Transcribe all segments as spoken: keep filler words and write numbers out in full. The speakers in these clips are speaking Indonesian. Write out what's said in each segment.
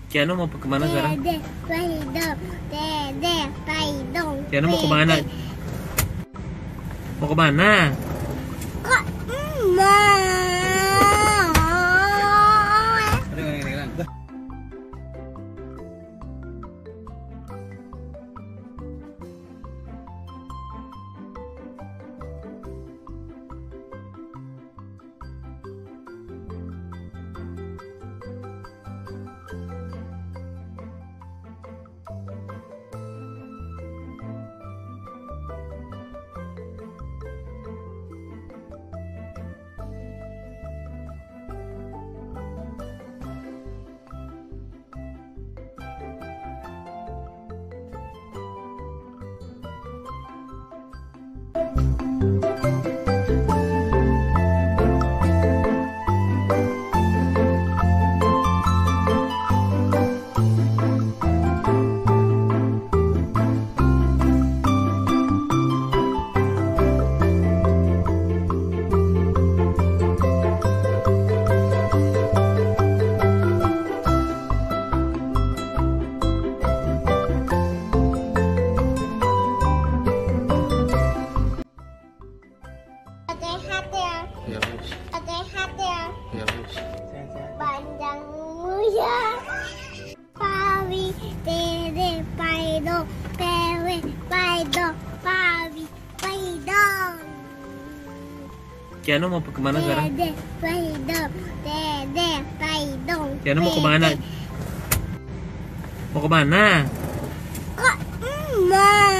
Kiano mau kemana sekarang? Dede, Paidong, Dede, Paidong. Kiano mau kemana? Mau kemana? Kok mau? Ya wis. Sehat ya, Ya wis. panjang umur. Pawi, Dede, Paidong, Pewe, Paidong, Pawi, Paidong. Kiano mau kemana sekarang? Dede, Paidong, Dede, Paidong. Kiano mau kemana? Mau kemana? Kok mau?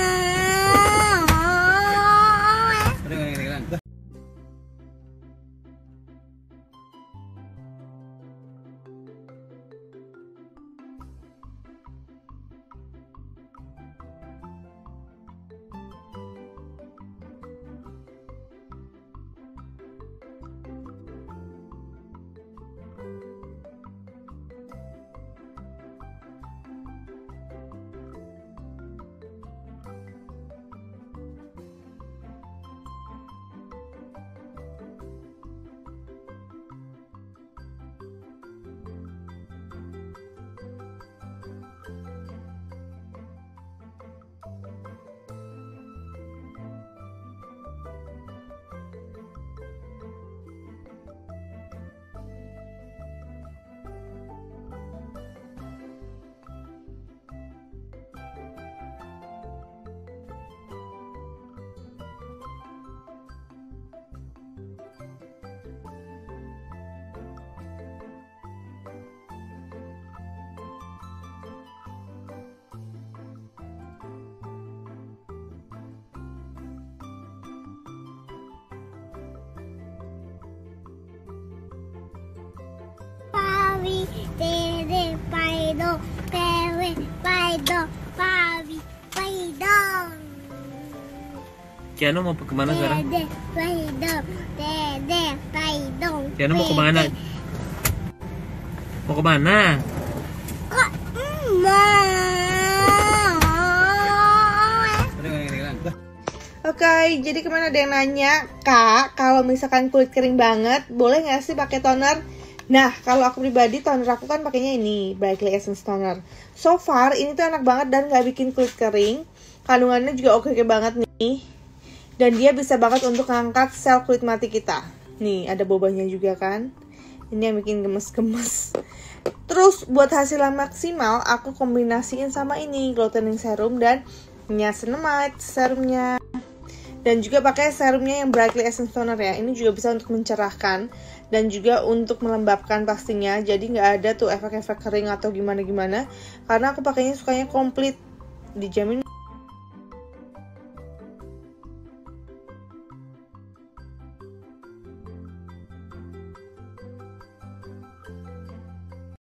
Pawi, Dede, Paidong, Pewe, Paidong, Pawi, Paidong. Kiano mau kemana sekarang? Dede, Paidong, Dede, Paidong. Kiano mau kemana? Mau kemana? Kok mau? Oke, jadi kemana ada yang nanya, Kak, kalau misalkan kulit kering banget, boleh nggak sih pakai toner? Nah, kalau aku pribadi, toner aku kan pakainya ini, Brightly Essence Toner. So far, ini tuh enak banget dan nggak bikin kulit kering. Kandungannya juga oke-oke banget nih. Dan dia bisa banget untuk ngangkat sel kulit mati kita. Nih, ada bobanya juga kan. Ini yang bikin gemes-gemes. Terus, buat hasil yang maksimal, aku kombinasiin sama ini, Glow Tanning Serum dan Niacinamide serumnya. Dan juga pakai serumnya yang Brightly Essence Toner ya. Ini juga bisa untuk mencerahkan dan juga untuk melembabkan pastinya. Jadi nggak ada tuh efek-efek kering atau gimana-gimana. Karena aku pakainya sukanya komplit, dijamin